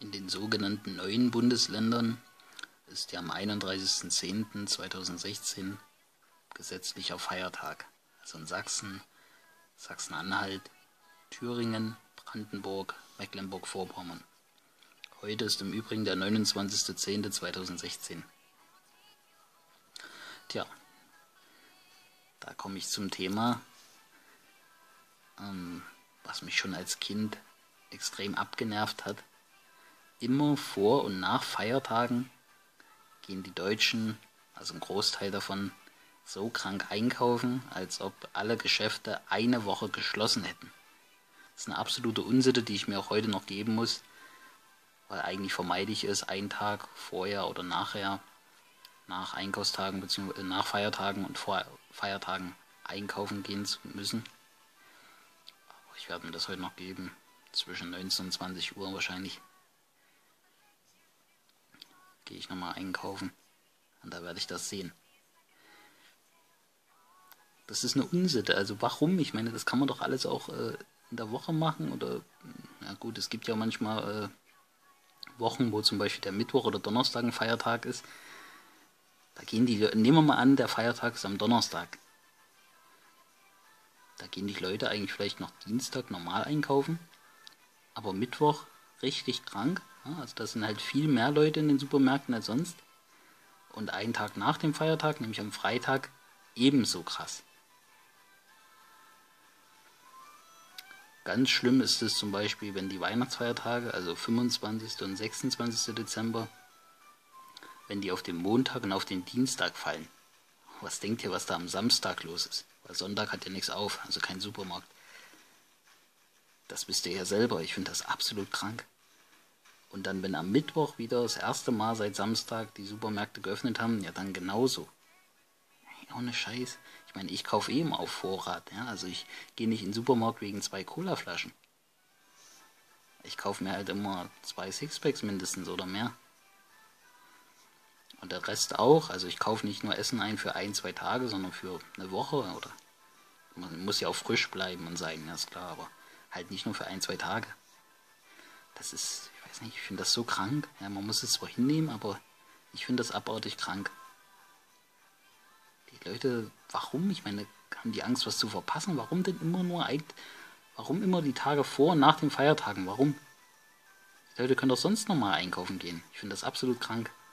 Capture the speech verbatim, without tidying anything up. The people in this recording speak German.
In den sogenannten neuen Bundesländern ist ja am einunddreißigsten zehnten zweitausendsechzehn gesetzlicher Feiertag. Also in Sachsen, Sachsen-Anhalt, Thüringen, Brandenburg, Mecklenburg-Vorpommern. Heute ist im Übrigen der neunundzwanzigste zehnte zweitausendsechzehn. Tja, da komme ich zum Thema, ähm, was mich schon als Kind extrem abgenervt hat. Immer vor und nach Feiertagen gehen die Deutschen, also ein Großteil davon, so krank einkaufen, als ob alle Geschäfte eine Woche geschlossen hätten. Das ist eine absolute Unsitte, die ich mir auch heute noch geben muss, weil eigentlich vermeide ich es, einen Tag vorher oder nachher, nach Einkaufstagen bzw. nach Feiertagen und vor Feiertagen einkaufen gehen zu müssen. Aber ich werde mir das heute noch geben, zwischen neunzehn und zwanzig Uhr wahrscheinlich. Gehe ich nochmal einkaufen und da werde ich das sehen. Das ist eine Unsitte, also warum? Ich meine, das kann man doch alles auch äh, in der Woche machen oder, na gut, es gibt ja manchmal äh, Wochen, wo zum Beispiel der Mittwoch oder Donnerstag ein Feiertag ist. Da gehen die, nehmen wir mal an, der Feiertag ist am Donnerstag. Da gehen die Leute eigentlich vielleicht noch Dienstag normal einkaufen, aber Mittwoch richtig krank. Ja, also da sind halt viel mehr Leute in den Supermärkten als sonst. Und einen Tag nach dem Feiertag, nämlich am Freitag, ebenso krass. Ganz schlimm ist es zum Beispiel, wenn die Weihnachtsfeiertage, also fünfundzwanzigsten und sechsundzwanzigsten Dezember, wenn die auf den Montag und auf den Dienstag fallen. Was denkt ihr, was da am Samstag los ist? Weil Sonntag hat ja nichts auf, also kein Supermarkt. Das wisst ihr ja selber, ich finde das absolut krank. Und dann, wenn am Mittwoch wieder das erste Mal seit Samstag die Supermärkte geöffnet haben, ja dann genauso. Ohne Scheiß. Ich meine, ich kaufe eh immer auf Vorrat. Ja? Also ich gehe nicht in den Supermarkt wegen zwei Colaflaschen. Ich kaufe mir halt immer zwei Sixpacks mindestens oder mehr. Und der Rest auch. Also ich kaufe nicht nur Essen ein für ein, zwei Tage, sondern für eine Woche. Oder man muss ja auch frisch bleiben und sein, ja ist klar. Aber halt nicht nur für ein, zwei Tage. Das ist, ich weiß nicht, ich finde das so krank. Ja, man muss es zwar hinnehmen, aber ich finde das abartig krank. Die Leute, warum? Ich meine, haben die Angst, was zu verpassen? Warum denn immer nur, warum immer die Tage vor und nach den Feiertagen? Warum? Die Leute können doch sonst nochmal einkaufen gehen. Ich finde das absolut krank.